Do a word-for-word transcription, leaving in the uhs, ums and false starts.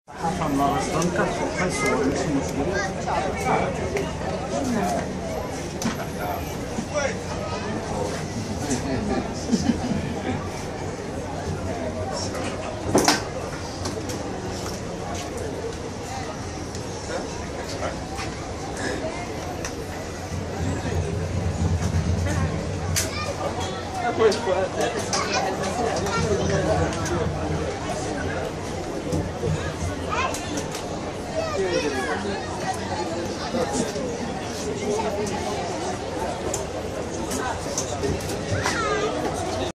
الصحافة من الرسطان كتوقع صور ماشي مشكل. Thank you.